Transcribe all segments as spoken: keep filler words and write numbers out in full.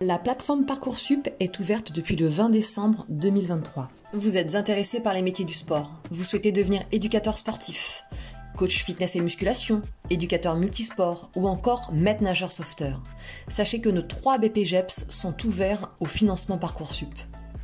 La plateforme Parcoursup est ouverte depuis le vingt décembre deux mille vingt-trois. Vous êtes intéressé par les métiers du sport, vous souhaitez devenir éducateur sportif, coach fitness et musculation, éducateur multisport ou encore maître nageur sauveteur. Sachez que nos trois B P J E P S sont ouverts au financement Parcoursup.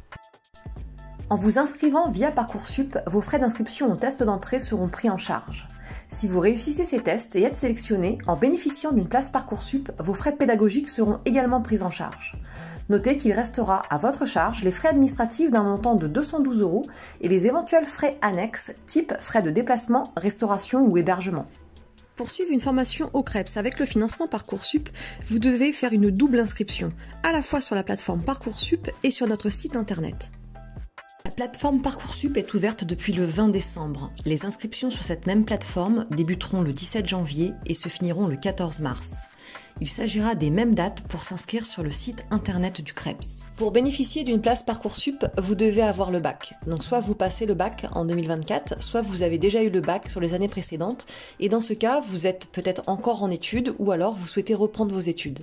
En vous inscrivant via Parcoursup, vos frais d'inscription au test d'entrée seront pris en charge. Si vous réussissez ces tests et êtes sélectionné, en bénéficiant d'une place Parcoursup, vos frais pédagogiques seront également pris en charge. Notez qu'il restera à votre charge les frais administratifs d'un montant de deux cent douze euros et les éventuels frais annexes, type frais de déplacement, restauration ou hébergement. Pour suivre une formation au C R E P S avec le financement Parcoursup, vous devez faire une double inscription, à la fois sur la plateforme Parcoursup et sur notre site internet. La plateforme Parcoursup est ouverte depuis le vingt décembre. Les inscriptions sur cette même plateforme débuteront le dix-sept janvier et se finiront le quatorze mars. Il s'agira des mêmes dates pour s'inscrire sur le site internet du C R E P S. Pour bénéficier d'une place Parcoursup, vous devez avoir le bac. Donc soit vous passez le bac en deux mille vingt-quatre, soit vous avez déjà eu le bac sur les années précédentes, et dans ce cas, vous êtes peut-être encore en études ou alors vous souhaitez reprendre vos études.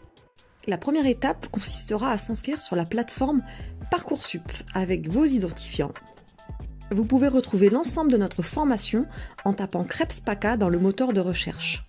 La première étape consistera à s'inscrire sur la plateforme Parcoursup avec vos identifiants. Vous pouvez retrouver l'ensemble de notre formation en tapant C R E P S PACA dans le moteur de recherche.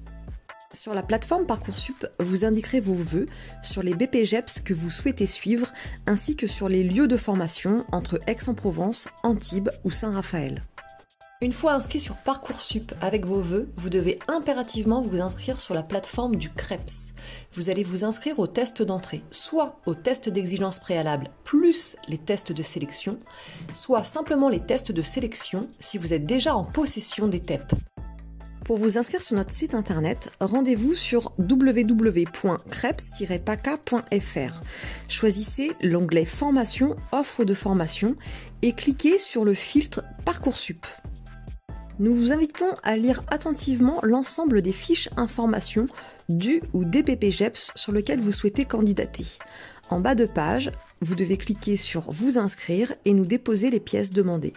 Sur la plateforme Parcoursup, vous indiquerez vos vœux sur les B P J E P S que vous souhaitez suivre ainsi que sur les lieux de formation entre Aix-en-Provence, Antibes ou Saint-Raphaël. Une fois inscrit sur Parcoursup avec vos vœux, vous devez impérativement vous inscrire sur la plateforme du C R E P S. Vous allez vous inscrire au test d'entrée, soit au test d'exigence préalable plus les tests de sélection, soit simplement les tests de sélection si vous êtes déjà en possession des T E P. Pour vous inscrire sur notre site internet, rendez-vous sur w w w point creps tiret paca point f r. Choisissez l'onglet Formation, offre de formation et cliquez sur le filtre Parcoursup. Nous vous invitons à lire attentivement l'ensemble des fiches informations du ou des B P J E P S sur lequel vous souhaitez candidater. En bas de page, vous devez cliquer sur « Vous inscrire » et nous déposer les pièces demandées.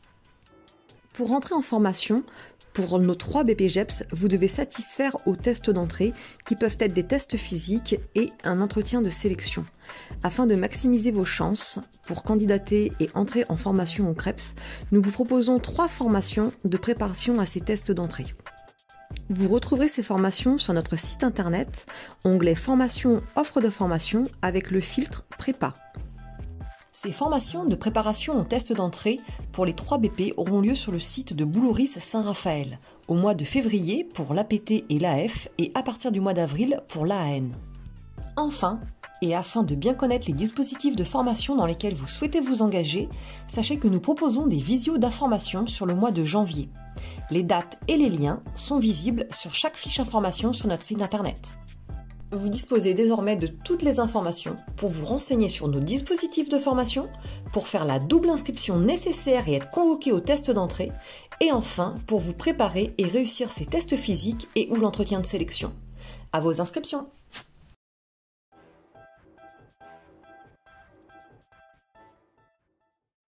Pour entrer en formation, pour nos trois B P J E P S, vous devez satisfaire aux tests d'entrée qui peuvent être des tests physiques et un entretien de sélection. Afin de maximiser vos chances pour candidater et entrer en formation au C R E P S, nous vous proposons trois formations de préparation à ces tests d'entrée. Vous retrouverez ces formations sur notre site internet, onglet Formation, offre de formation avec le filtre Prépa. Ces formations de préparation au test d'entrée pour les trois B P auront lieu sur le site de Boulouris Saint-Raphaël, au mois de février pour l'A P T et l'A F et à partir du mois d'avril pour l'A A N. Enfin, et afin de bien connaître les dispositifs de formation dans lesquels vous souhaitez vous engager, sachez que nous proposons des visios d'information sur le mois de janvier. Les dates et les liens sont visibles sur chaque fiche information sur notre site internet. Vous disposez désormais de toutes les informations pour vous renseigner sur nos dispositifs de formation, pour faire la double inscription nécessaire et être convoqué au test d'entrée, et enfin pour vous préparer et réussir ces tests physiques et ou l'entretien de sélection. À vos inscriptions!